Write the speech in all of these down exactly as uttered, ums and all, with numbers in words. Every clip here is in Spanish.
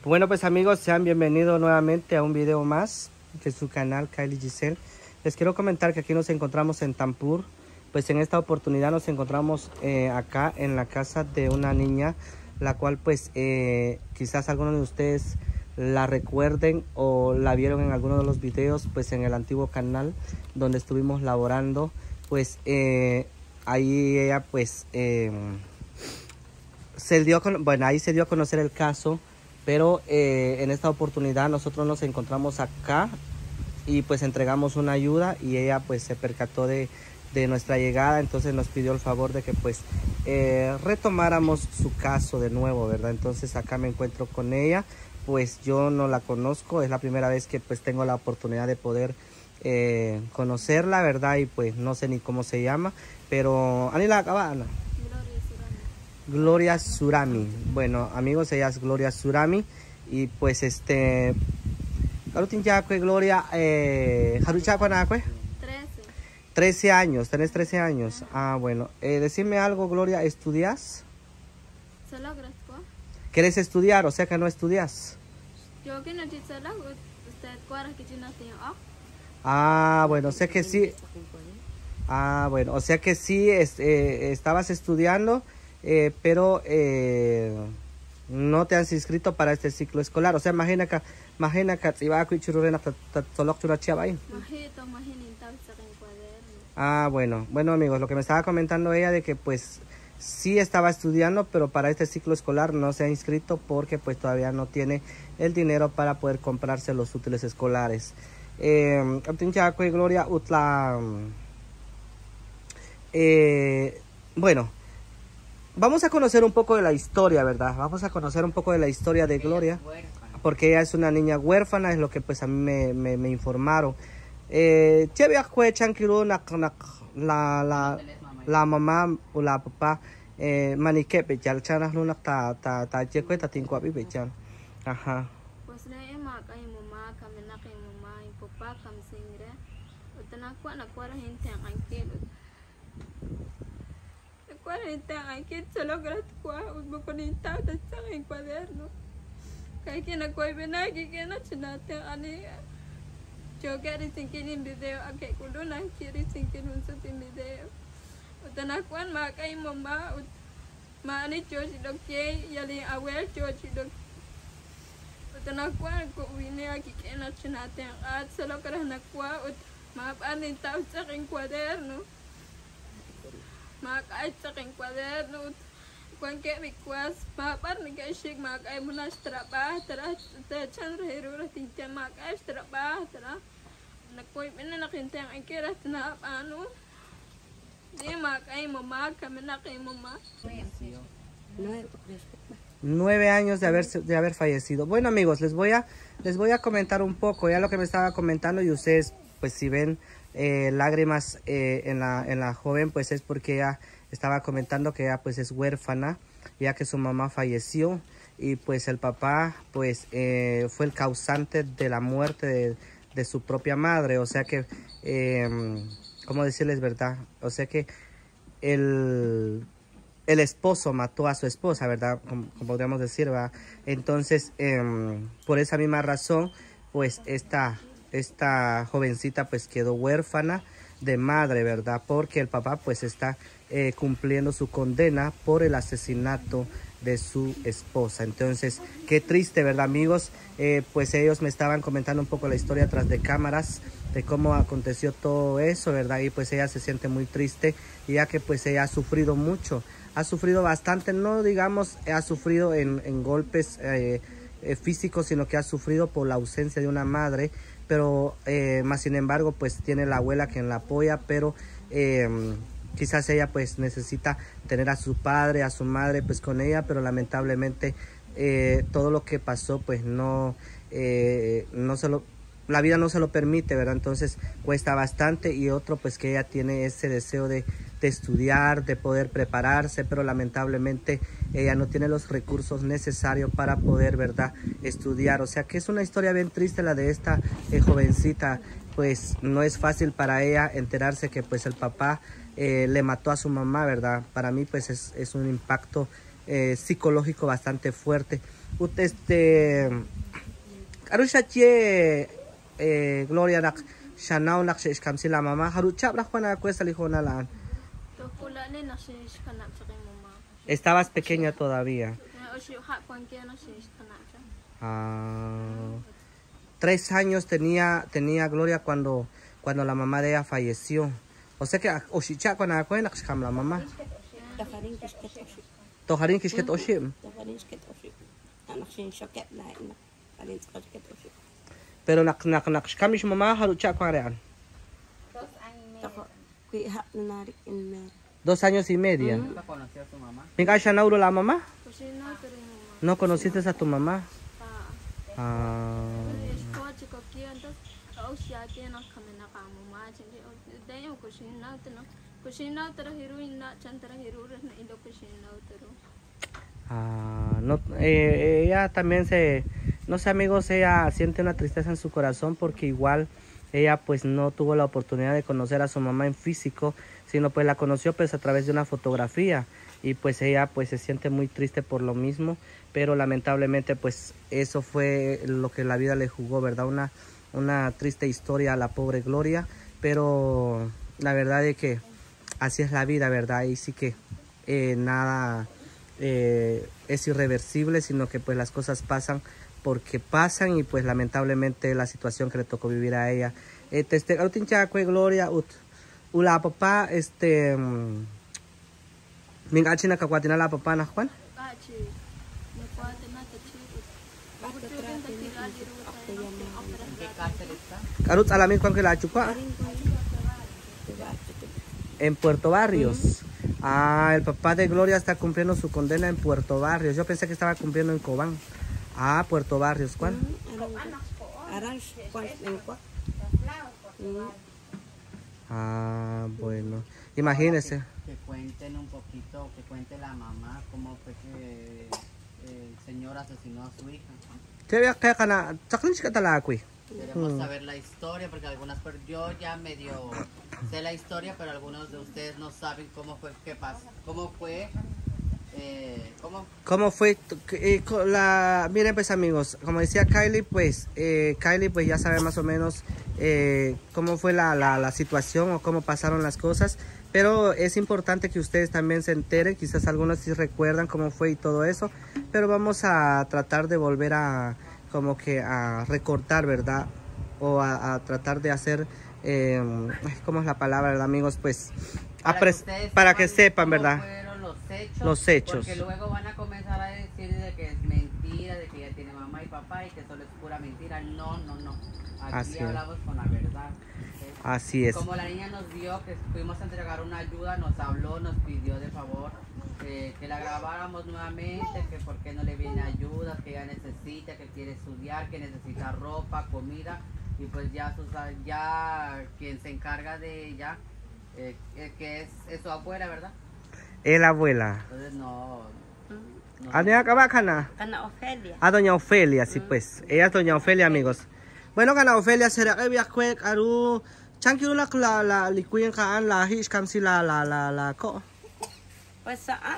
Bueno, pues amigos, sean bienvenidos nuevamente a un video más de su canal Kylie Giselle. Les quiero comentar que aquí nos encontramos en Tampur. Pues en esta oportunidad nos encontramos eh, acá en la casa de una niña, la cual pues eh, quizás algunos de ustedes la recuerden o la vieron en alguno de los videos pues en el antiguo canal donde estuvimos laborando. Pues eh, ahí ella pues eh, se dio con, bueno, ahí se dio a conocer el caso. Pero eh, en esta oportunidad nosotros nos encontramos acá y pues entregamos una ayuda y ella pues se percató de, de nuestra llegada. Entonces nos pidió el favor de que pues eh, retomáramos su caso de nuevo, ¿verdad? Entonces acá me encuentro con ella. Pues yo no la conozco, es la primera vez que pues tengo la oportunidad de poder eh, conocerla, ¿verdad? Y pues no sé ni cómo se llama, pero... Anila Cabana. Gloria Surami. Bueno, amigos, ella es Gloria Surami. Y pues este... Gloria, eh... trece. trece años, tenés trece años. Ah, bueno. Eh, decime algo, Gloria, ¿estudias? Solo gracias. ¿Quieres estudiar? O sea que no estudias. Yo que no te solo, usted cuadra que yo no tengo. Ah, bueno, o sea que sí. Ah, bueno, o sea que sí es, eh, estabas estudiando. Eh, pero eh, no te has inscrito para este ciclo escolar. O sea, imagina que imagina que si va a cuichururena solo una chava ahí. Ah, bueno, bueno amigos, lo que me estaba comentando ella de que pues sí estaba estudiando, pero para este ciclo escolar no se ha inscrito porque pues todavía no tiene el dinero para poder comprarse los útiles escolares. Eh, Gloria Utla. Eh, bueno. Vamos a conocer un poco de la historia, ¿verdad? Vamos a conocer un poco de la historia de Gloria. Porque ella es una niña huérfana, es lo que pues a mí me, me, me informaron. Eh, la, la, la mamá o la papá, eh, maniquepe, ya el chanas no ta ta ta cheque ta tinco abi bechan. Ajá. Pues le ema kay mamá, kamena kay mamá y papá kam singre. Utana kwa na kwa gente ang kilo. cuarenta años solo gracias a un bonita de en cuaderno que hay quien acuerda bien aquí que no chinate ani yo quiero sin que en video a que cuando no quiero sin que no se en video utana cuan ma kay mamá ma ani yo si lo que y ali abuel yo si lo utana cuan ko vine aquí que no chinate a solo gracias a ma ani ta en cuaderno mak ay sa king cuaderno kung ke bikwas papar ni kay shig mak ay muna strapa tara ta chan rehero tinta mak ay strapa tara nakoy mena nakintang ay kira na ano di mak ay mama kami na kay mama. Nueve años de haber de haber fallecido. Bueno amigos, les voy a les voy a comentar un poco ya lo que me estaba comentando y ustedes pues si ven Eh, lágrimas eh, en, la, en la joven pues es porque ella estaba comentando que ella pues es huérfana ya que su mamá falleció y pues el papá pues eh, fue el causante de la muerte de, de su propia madre, o sea que eh, ¿cómo decirles verdad? O sea que el, el esposo mató a su esposa, ¿verdad? Como, como podríamos decir, ¿verdad? Entonces eh, por esa misma razón pues esta esta jovencita pues quedó huérfana de madre, ¿verdad? Porque el papá pues está eh, cumpliendo su condena por el asesinato de su esposa. Entonces, qué triste, ¿verdad, amigos? Eh, pues ellos me estaban comentando un poco la historia tras de cámaras, de cómo aconteció todo eso, ¿verdad? Y pues ella se siente muy triste, ya que pues ella ha sufrido mucho, ha sufrido bastante, no digamos, ha sufrido en, en golpes eh, eh, físicos, sino que ha sufrido por la ausencia de una madre, pero eh, más sin embargo pues tiene la abuela quien la apoya, pero eh, quizás ella pues necesita tener a su padre, a su madre pues con ella, pero lamentablemente eh, todo lo que pasó pues no, eh, no se lo, la vida no se lo permite, ¿verdad? Entonces cuesta bastante y otro pues que ella tiene ese deseo de, de estudiar, de poder prepararse, pero lamentablemente ella no tiene los recursos necesarios para poder, ¿verdad?, estudiar. O sea que es una historia bien triste la de esta eh, jovencita. Pues no es fácil para ella enterarse que pues el papá eh, le mató a su mamá, ¿verdad? Para mí pues es, es un impacto eh, psicológico bastante fuerte. Usted, este, Arusha che eh, Gloria nak shanao nak she kamsi la mamá harucha brakwana cuesta lijona la. Estabas pequeña todavía. Ah, tres años tenía tenía Gloria cuando cuando la mamá de ella falleció. O sea que oshicha con la cuena la mamá. Toharin kishket oshim. Pero nak nak nak kamish mamá harucha con real. Dos años y media. ¿No conoció a tu mamá? Venga, Shanauro la mamá. ¿No conociste a tu mamá? Ah. Ah, no, eh, ella también se, no sé amigos, ella siente una tristeza en su corazón porque igual ella pues no tuvo la oportunidad de conocer a su mamá en físico, sino pues la conoció pues a través de una fotografía y pues ella pues se siente muy triste por lo mismo, pero lamentablemente pues eso fue lo que la vida le jugó, ¿verdad? Una, una triste historia a la pobre Gloria, pero la verdad es que así es la vida, ¿verdad? Y sí que eh, nada eh, es irreversible, sino que pues las cosas pasan porque pasan y pues lamentablemente la situación que le tocó vivir a ella. Este, este, Gloria, ut, ula papá, este, minga china kakuatina la papá na Juan. ¿En qué cárcel está? Carut alamin cuan que la chukua. En Puerto Barrios. Ah, el papá de Gloria está cumpliendo su condena en Puerto Barrios. Yo pensé que estaba cumpliendo en Cobán. Ah, Puerto Barrios, ¿cuál? Ah, bueno. Imagínese. Que, que cuenten un poquito, que cuente la mamá cómo fue que el señor asesinó a su hija. Queremos saber la historia porque algunas, yo ya medio sé la historia, pero algunos de ustedes no saben cómo fue, qué pasó, cómo fue. Eh, ¿cómo? ¿Cómo fue? Eh, la, miren pues amigos, como decía Kylie, pues eh, Kylie pues ya sabe más o menos eh, cómo fue la, la, la situación o cómo pasaron las cosas, pero es importante que ustedes también se enteren, quizás algunos sí recuerdan cómo fue y todo eso, pero vamos a tratar de volver a como que a recortar, ¿verdad? O a, a tratar de hacer, eh, ¿cómo es la palabra, ¿verdad, amigos? Pues para, que, para que sepan, ¿verdad? Los hechos, los hechos. Porque luego van a comenzar a decir de que es mentira, de que ella tiene mamá y papá y que solo es pura mentira. No, no, no. Aquí Así hablamos es. con la verdad. ¿Sí? Así es. Como la niña nos vio que fuimos a entregar una ayuda, nos habló, nos pidió de favor eh, que la grabáramos nuevamente, que por qué no le viene ayuda, que ella necesita, que quiere estudiar, que necesita ropa, comida. Y pues ya, sus, ya quien se encarga de ella, eh, que es, es su abuela, ¿verdad? Es la abuela. Entonces no. no ¿A doña Cabacana? Doña Ofelia. A doña Ofelia, sí, pues. Ella es doña Ofelia, amigos. Bueno, Doña Ofelia será que via cuec aru chanquiru la la la licuyen kaan la hish kamsi la la la la ko. Pues saan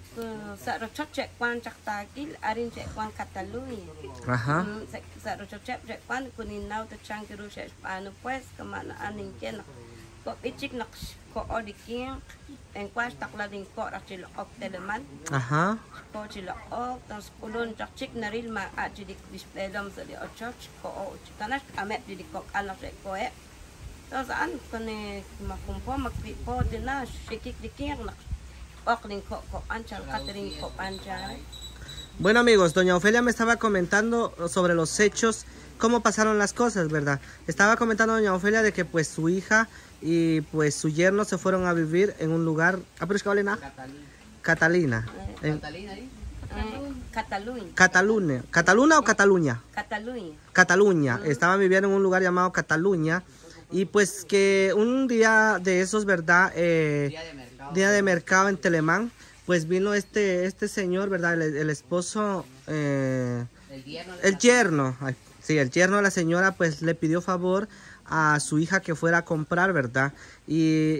sa rochot cek kwan chaktakil arin cek kwan Catalunya. Ajá. Sa rochot cek kwan kuninau te chanquiru cek panu pues kemana aning kena. Ko ichik nak ko odikin en kwas taklading ko rakchil ok teleman. Ajá. Ko chilo ok tas ulun chakchik naril ma achidik dispelom sa di ochok ko o chikanas amet di ko anak se ko e. Tas an kone makumpo makpipo dina shikik dikin nak ok ning ko ko anchal katering ko anchal. Bueno amigos, doña Ofelia me estaba comentando sobre los hechos, cómo pasaron las cosas, ¿verdad? Estaba comentando doña Ofelia de que pues su hija y pues su yerno se fueron a vivir en un lugar, ¿ah, pero es que vale nada? Catalina. En, ¿Catalina ahí? Cataluña. Cataluña. ¿Cataluña o Cataluña? Cataluña. Cataluña. Uh-huh. Estaban viviendo en un lugar llamado Cataluña y pues que un día de esos, ¿verdad? Eh, día de mercado. Día de mercado en Telemán, pues vino este este señor, ¿verdad? El, el esposo, eh, el yerno. El yerno, ay, sí, el yerno de la señora pues le pidió favor a su hija que fuera a comprar, ¿verdad? Y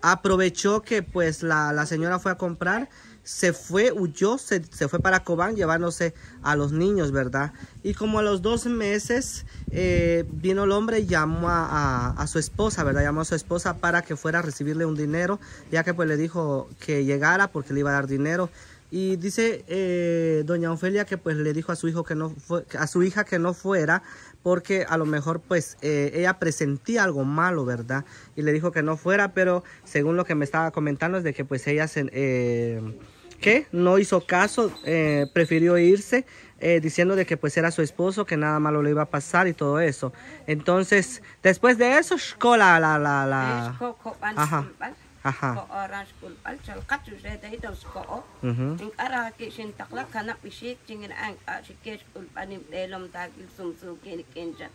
aprovechó que pues la, la señora fue a comprar, se fue, huyó, se, se fue para Cobán llevándose a los niños, ¿verdad? Y como a los dos meses eh, vino el hombre y llamó a, a, a su esposa, ¿verdad? Llamó a su esposa para que fuera a recibirle un dinero, ya que pues le dijo que llegara porque le iba a dar dinero. Y dice eh, doña Ofelia que pues le dijo a su hijo que no fue, a su hija que no fuera porque a lo mejor pues eh, ella presentía algo malo, ¿verdad? Y le dijo que no fuera, pero según lo que me estaba comentando es de que pues ella se, eh, ¿qué? no hizo caso, eh, prefirió irse eh, diciendo de que pues era su esposo, que nada malo le iba a pasar y todo eso. Entonces después de eso, la la la la ajá. Ajá. Orange kulpal chal katu zeta ito sko. Ing ara ki sin takla kana pisik cingin ang asikes kulpanim delom tagil sumsu kin kinja.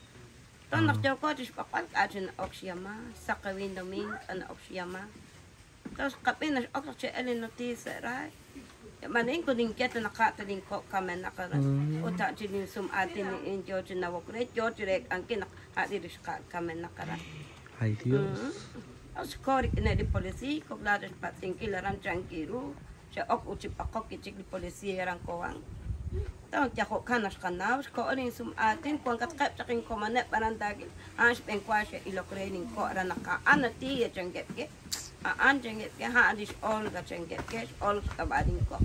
Ton nak joko dis pakal asin oksiama sakawin doming an oksiama. Tos kapin nas okse elin notis right. Maning kuning ket nakata din ko kamen nakara. Uta jinin sum atin in George na wokre George rek ang kin adiris ka kamen nakara. Ay Dios. Os korik na di polisi, kog ladas pating kilaran tranquilo, siya ok ucip ako kichik di polisi erang kawang. Tawag tiya ko kanas kanaw, ko orin sum atin, kung katkap sa king komanet parandagil, ans pengkwa siya ilokrening ko ara naka anati ya jangget ke, aan jangget ke ha adis all ga jangget ke, all kabading ko.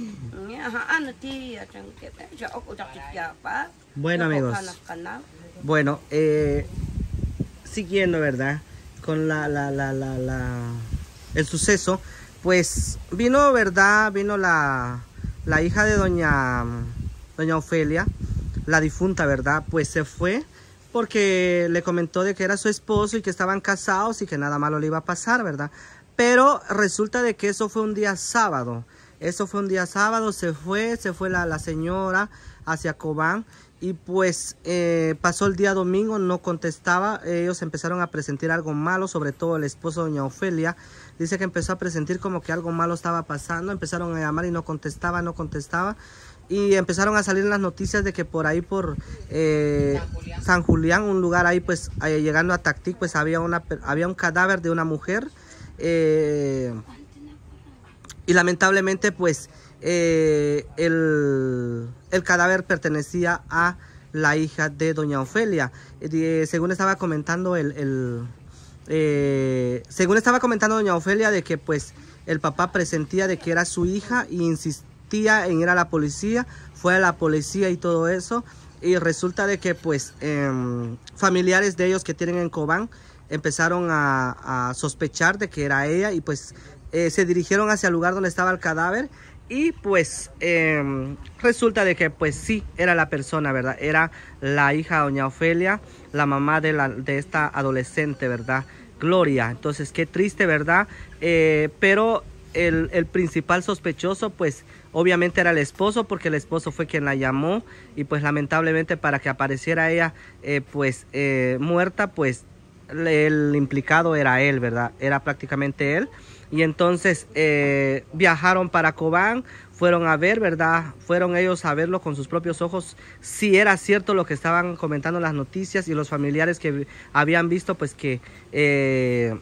Ya ha anati ya jangget, siya ok ucap siya pa. Bueno amigos, bueno, eh, siguiendo, ¿verdad? Con la, la, la, la, la, el suceso, pues vino, ¿verdad? Vino la, la hija de doña, doña Ofelia, la difunta, ¿verdad? Pues se fue porque le comentó de que era su esposo y que estaban casados y que nada malo le iba a pasar, ¿verdad? Pero resulta de que eso fue un día sábado. Eso fue un día sábado, se fue, se fue la, la señora hacia Cobán. Y pues eh, pasó el día domingo, no contestaba, ellos empezaron a presentir algo malo, sobre todo el esposo de doña Ofelia. Dice que empezó a presentir como que algo malo estaba pasando, empezaron a llamar y no contestaba, no contestaba. Y empezaron a salir las noticias de que por ahí, por eh, San, Julián. San Julián, un lugar ahí, pues eh, llegando a Tactic, pues había, una, había un cadáver de una mujer. Eh, y lamentablemente, pues... Eh, el, el cadáver pertenecía a la hija de doña Ofelia. Eh, según estaba comentando el, el eh, según estaba comentando doña Ofelia de que pues el papá presentía de que era su hija y insistía en ir a la policía, fue a la policía y todo eso, y resulta de que pues eh, familiares de ellos que tienen en Cobán empezaron a, a sospechar de que era ella y pues eh, se dirigieron hacia el lugar donde estaba el cadáver. Y pues eh, resulta de que pues sí, era la persona, ¿verdad? Era la hija de doña Ofelia, la mamá de, la, de esta adolescente, ¿verdad? Gloria. Entonces, qué triste, ¿verdad? Eh, pero el, el principal sospechoso, pues obviamente era el esposo, porque el esposo fue quien la llamó. Y pues lamentablemente para que apareciera ella, eh, pues eh, muerta, pues el implicado era él, ¿verdad? Era prácticamente él. Y entonces eh, viajaron para Cobán, fueron a ver, ¿verdad? Fueron ellos a verlo con sus propios ojos. Si era cierto lo que estaban comentando las noticias y los familiares que habían visto, pues que eh,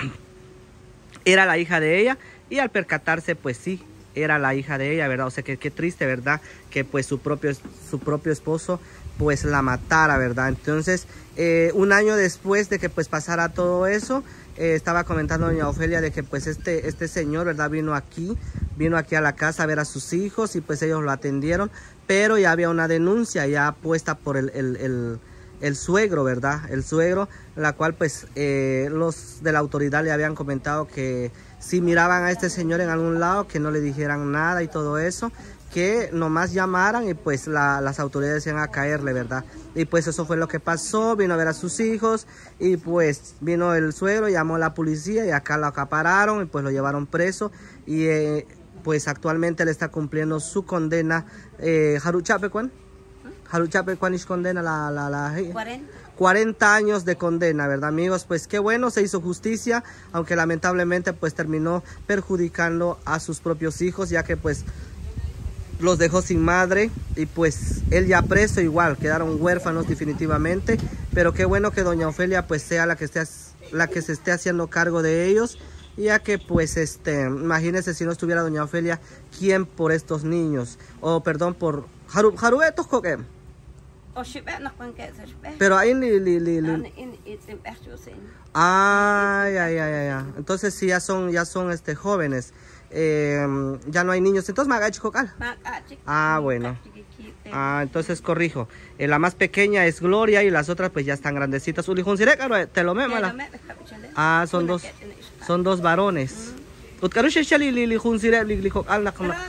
era la hija de ella. Y al percatarse, pues sí, era la hija de ella, ¿verdad? O sea, que qué triste, ¿verdad? Que pues su propio, su propio esposo pues la matara, ¿verdad? Entonces, eh, un año después de que pues pasara todo eso, eh, estaba comentando doña Ofelia de que pues este, este señor, ¿verdad? Vino aquí, vino aquí a la casa a ver a sus hijos y pues ellos lo atendieron, pero ya había una denuncia ya puesta por el, el, el, el suegro, ¿verdad? El suegro, la cual pues eh, los de la autoridad le habían comentado que si miraban a este señor en algún lado, que no le dijeran nada y todo eso, que nomás llamaran y pues la, las autoridades iban a caerle, ¿verdad? Y pues eso fue lo que pasó, vino a ver a sus hijos y pues vino el suegro, llamó a la policía y acá lo acapararon y pues lo llevaron preso y eh, pues actualmente él está cumpliendo su condena. Eh, ¿Haruchape cuán? ¿Haruchape cuán es condena? La, la, la, cuarenta. cuarenta años de condena, ¿verdad, amigos? Pues qué bueno, se hizo justicia, aunque lamentablemente pues terminó perjudicando a sus propios hijos, ya que pues los dejó sin madre y pues él ya preso igual, quedaron huérfanos definitivamente, pero qué bueno que doña Ofelia pues sea la que esté, la que se esté haciendo cargo de ellos ya que pues este, imagínense si no estuviera doña Ofelia, ¿quién por estos niños? O perdón, por Haru, Haruetos Coque. O shibet no pueden que se shibet. Pero ahí li, li, li, li. Ane in itzim echusin. Ay, ay, ay, ay, ay. Entonces sí ya son, ya son este jóvenes. Eh, ya no hay niños. Entonces Magachi Cocal. Ah, bueno. Ah, entonces corrijo. Eh, la más pequeña es Gloria y las otras pues ya están grandecitas. Ulijun Sirecaro, te lo mema. Ah, son dos, son dos varones. Utkarush Shali Lili Hun Sire Lili Cocal la cama.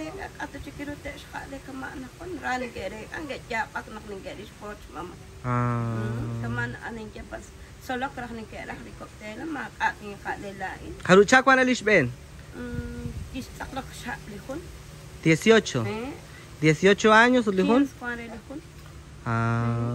Ah. Harucha cuál es Ben? dieciocho. dieciocho años, Ulijun. Ah.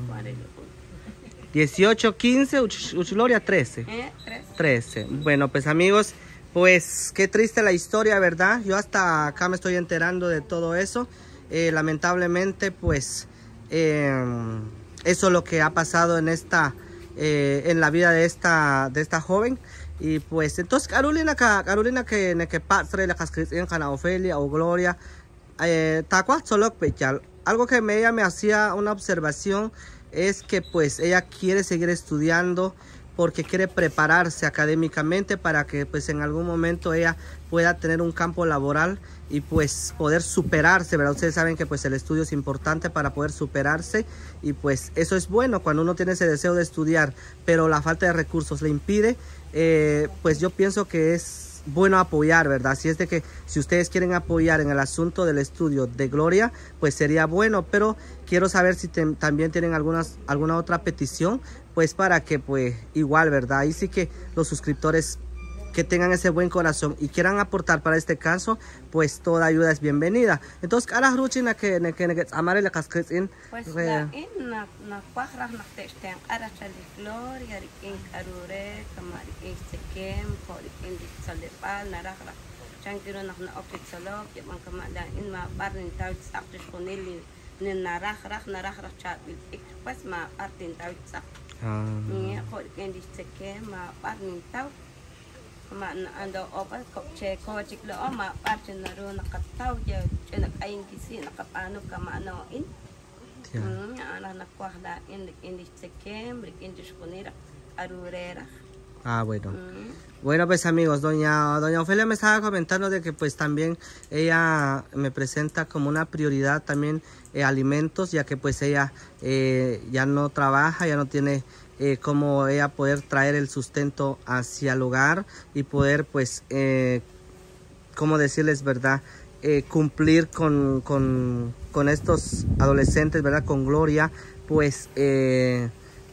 dieciocho, quince, Uchloria trece. trece. Bueno, pues amigos, pues qué triste la historia, ¿verdad? Yo hasta acá me estoy enterando de todo eso. Eh, lamentablemente, pues, eh, eso es lo que ha pasado en esta, eh, en la vida de esta, de esta joven. Y pues, entonces, Carolina, Carolina que que patre la cascrición Jana Ofelia o Gloria, eh, algo que me, ella me hacía una observación es que pues ella quiere seguir estudiando porque quiere prepararse académicamente para que pues en algún momento ella pueda tener un campo laboral y pues poder superarse, ¿verdad? Ustedes saben que pues el estudio es importante para poder superarse y pues eso es bueno cuando uno tiene ese deseo de estudiar, pero la falta de recursos le impide, eh, pues yo pienso que es bueno apoyar, ¿verdad? Si es de que si ustedes quieren apoyar en el asunto del estudio de Gloria, pues sería bueno, pero quiero saber si te, también tienen algunas, alguna otra petición, pues para que pues igual, ¿verdad? Ahí sí que los suscriptores que tengan ese buen corazón y quieran aportar para este caso, pues toda ayuda es bienvenida. Entonces, ¿cara ruchina que ne que ne amare la casquetin? Pues la in na na cuajras na testen ara chali Gloria in carure kamari este kem por in sallepal narajra chankiro na na opit salok ya man kamada in ma barnin tawt saktish konili ni narajra narajra chabil ik pues ma artin tawt sak. Ah. Ni por in este kem ma barnin tawt ma ando opa kopche ko chiklo ma parchen na ro nakataw ya chenak ayin kisi nakapano kamano in ana nakwahda in in sekem in disponera arurera. Ah, bueno. Mm. Bueno, pues amigos, doña doña Ofelia me estaba comentando de que pues también ella me presenta como una prioridad también eh, alimentos, ya que pues ella eh, ya no trabaja, ya no tiene Eh, como ella poder traer el sustento hacia el hogar y poder pues eh, como decirles, verdad, eh, cumplir con, con, con estos adolescentes, verdad, con Gloria, pues eh,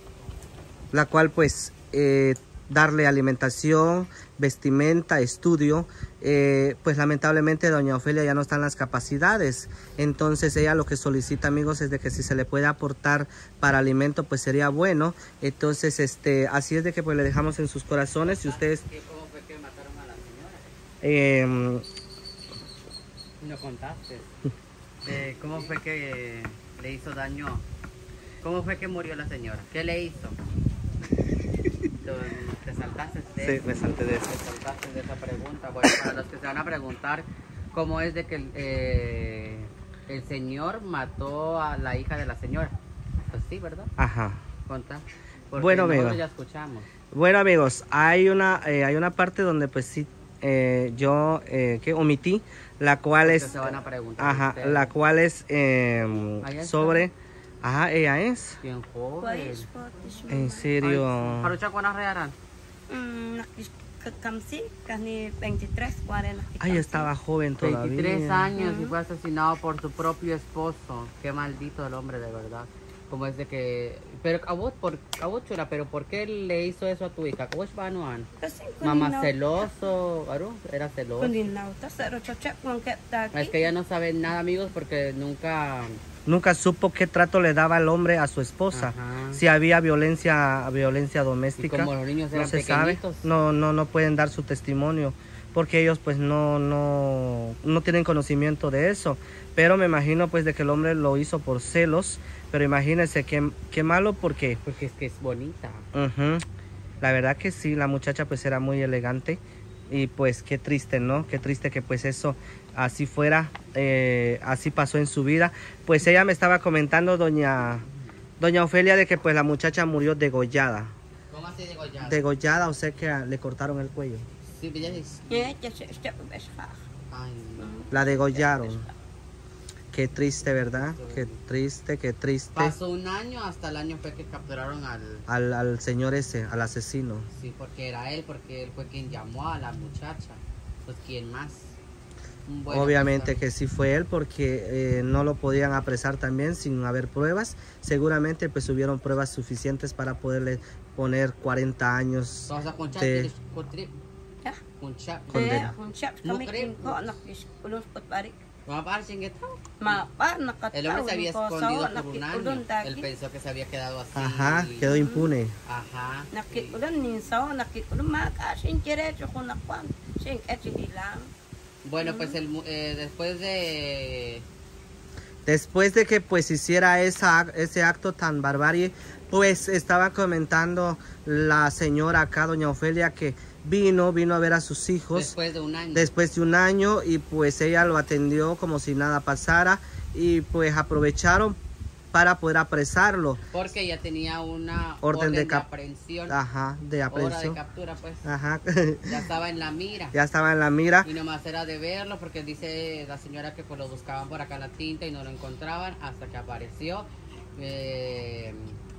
la cual pues eh, darle alimentación, vestimenta, estudio, eh, pues lamentablemente doña Ofelia ya no están las capacidades, entonces ella lo que solicita, amigos, es de que si se le puede aportar para alimento, pues sería bueno. Entonces este así es de que pues le dejamos en sus corazones. Si ustedes ¿cómo fue que mataron a la señora? Eh, no contaste de cómo fue que le hizo daño, cómo fue que murió la señora, qué le hizo. ¿Te saltaste de Sí, eso? me salté de eso. Te saltaste de esa pregunta. Bueno, para los que se van a preguntar cómo es de que el, eh, el señor mató a la hija de la señora. Pues sí, ¿verdad? Ajá. Conta. Porque Bueno, nosotros amigos. ya escuchamos. Bueno, amigos, hay una eh, hay una parte donde pues sí eh, yo eh, que omití, la cual Porque es se van a preguntar ajá, ustedes. la cual es eh, Ahí está. sobre ajá, ella es Bien joven. en serio. Harucha cuánas rearán. Kamsi kani veintitrés, cuarenta. Ay, estaba joven todavía. veintitrés años y fue asesinado por su propio esposo. Qué maldito el hombre, de verdad. Como es de que... Pero, a vos, por, a vos, chula, pero ¿por qué le hizo eso a tu hija? ¿Cómo es Banuan? Mamá celoso, Aru, era celoso. Es que ella no sabe nada, amigos, porque nunca... Nunca supo qué trato le daba el hombre a su esposa. Ajá. Si había violencia violencia Y doméstica. como los niños eran no se sabe. pequeñitos. No, no, no pueden dar su testimonio porque ellos pues no, no, no tienen conocimiento de eso. Pero me imagino pues de que el hombre lo hizo por celos. Pero imagínense qué, qué malo porque... Porque es que es bonita. Uh-huh. La verdad que sí, la muchacha pues era muy elegante y pues qué triste, ¿no? Qué triste que pues eso así fuera, eh, así pasó en su vida. Pues ella me estaba comentando, doña, doña Ofelia, de que pues la muchacha murió degollada. ¿Cómo así degollada? Degollada, o sea que ah, le cortaron el cuello. Sí, ya es. Ja, ja, se stuk best graag. Ay, no. La degollaron. Qué triste, ¿verdad? Qué triste, qué triste. Pasó un año, hasta el año fue que capturaron al... Al, al señor ese, al asesino. Sí, porque era él, porque él fue quien llamó a la muchacha. Pues, ¿quién más? Bueno, Obviamente pues, que sí fue él, porque eh, no lo podían apresar también sin haber pruebas. Seguramente pues hubieron pruebas suficientes para poderle poner cuarenta años Tosa con chat, de... con trip, Ja, con chat. Condena. ja, hun chap No kami creo. ko nak iskulon pot barik. Vamos a parar, chingueta. Ma pa El nakataw hombre se había ko escondido sa por un año. nakitulon Él dagi. pensó que se había quedado así. Ajá, quedó impune. Ajá. sí. Nakitulon nin sa nakitulon ma ka sin diretso ko nakwan. Sin etsi hilang. Bueno, pues el, mu- eh, después de... Después de que pues hiciera esa, ese acto tan barbarie, pues estaba comentando la señora acá, doña Ofelia, que vino, vino a ver a sus hijos Después de un año. después de un año y pues ella lo atendió como si nada pasara y pues aprovecharon para poder apresarlo. Porque ya tenía una Orden orden, de de, cap- aprehensión. Ajá, de Hora de aprehensión. captura, pues. Ajá, Ya estaba en la mira. ya estaba en la mira. Y nomás era de verlo porque dice la señora que pues lo buscaban por acá la tinta y no lo encontraban hasta que apareció. Eh,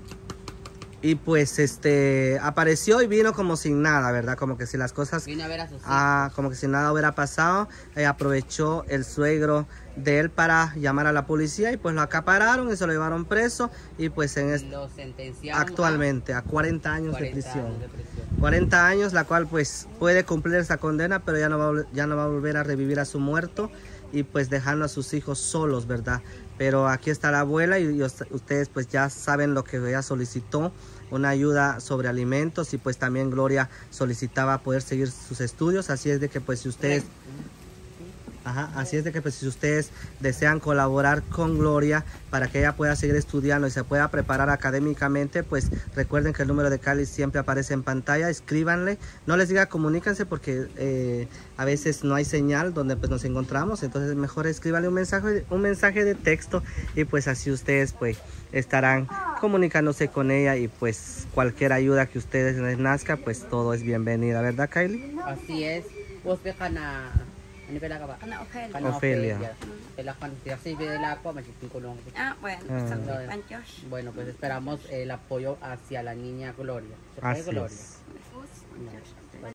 Y pues este apareció y vino como sin nada, ¿verdad? Como que si las cosas, vino a ver a sus hijos. ah, como que si nada hubiera pasado. Eh, aprovechó el suegro de él para llamar a la policía y pues lo acapararon y se lo llevaron preso y pues en este, Lo sentenciaron actualmente a cuarenta a años de cuarenta prisión. años de prisión. cuarenta años, la cual pues puede cumplir esa condena, pero ya no va a, vol- ya no va a volver a revivir a su muerto y pues dejando a sus hijos solos, ¿verdad? Pero aquí está la abuela y, y us- ustedes pues ya saben lo que ella solicitó, una ayuda sobre alimentos y pues también Gloria solicitaba poder seguir sus estudios, así es de que pues si ustedes... Ajá, así es de que pues, si ustedes desean colaborar con Gloria para que ella pueda seguir estudiando y se pueda preparar académicamente, pues recuerden que el número de Cali siempre aparece en pantalla, escríbanle, no les diga comuníquense porque eh, a veces no hay señal donde pues, nos encontramos, entonces mejor escríbanle un mensaje, un mensaje de texto y pues así ustedes pues estarán comunicándose con ella y pues cualquier ayuda que ustedes les nazca, pues todo es bienvenida, ¿verdad, Kylie? Así es. Vos ve kana ano pala ka ba? Ana okay. Kana Ofelia. Kailangan kasi pala ako magiting kulong. Ah, bueno, Ah. sa panchos. Bueno, pues esperamos el apoyo hacia la niña Gloria. ¿Se fue Así Gloria? es. No.